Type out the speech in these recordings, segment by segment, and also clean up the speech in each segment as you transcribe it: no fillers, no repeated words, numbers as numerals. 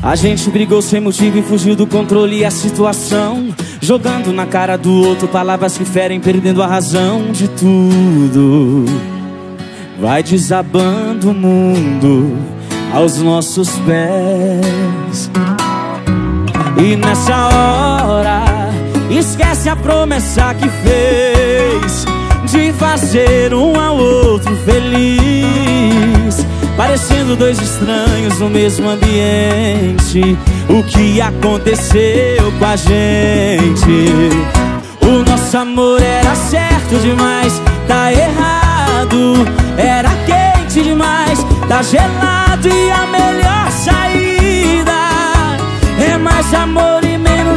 A gente brigou sem motivo e fugiu do controle e a situação, jogando na cara do outro palavras que ferem, perdendo a razão de tudo. Vai desabando o mundo aos nossos pés. E nessa hora esquece a promessa que fez de fazer um ao outro feliz, parecendo dois estranhos no mesmo ambiente. O que aconteceu com a gente? O nosso amor era certo demais, tá errado. Era quente demais, tá gelado. E a melhor saída é mais amor e menos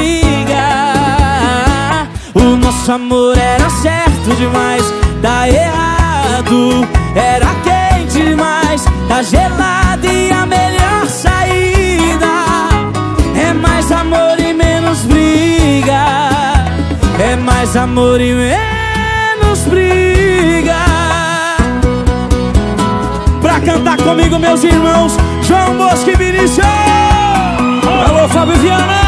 briga. O nosso amor era certo demais, tá errado. Era quente demais, tá gelado. E a melhor saída é mais amor e menos briga. É mais amor e menos briga. Pra cantar comigo, meus irmãos, João Bosco e Vinícius. Alô, Fábio Viana.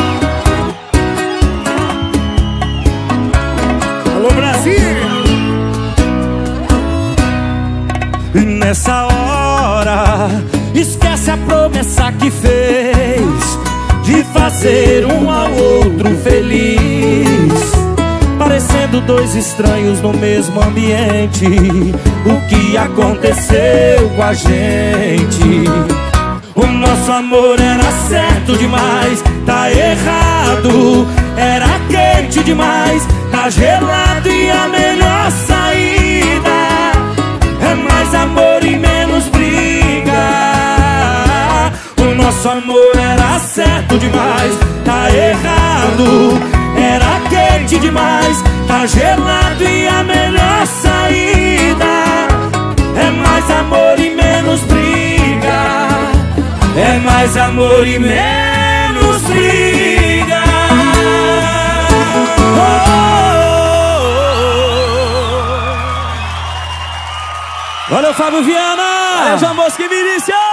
Alô, Brasil. E nessa hora esquece a promessa que fez de fazer um ao outro feliz, parecendo dois estranhos no mesmo ambiente. O que aconteceu com a gente? O nosso amor era certo demais, tá errado. Era quente demais, tá gelado. E a melhor saída é mais amor e menos briga. O nosso amor era certo demais, tá errado. Era quente demais, tá gelado. E a melhor saída é mais amor e menos briga. É mais amor e menos briga. Oh, oh, oh. Valeu, Fábio Viana. Valeu, João Bosco e Vinícius.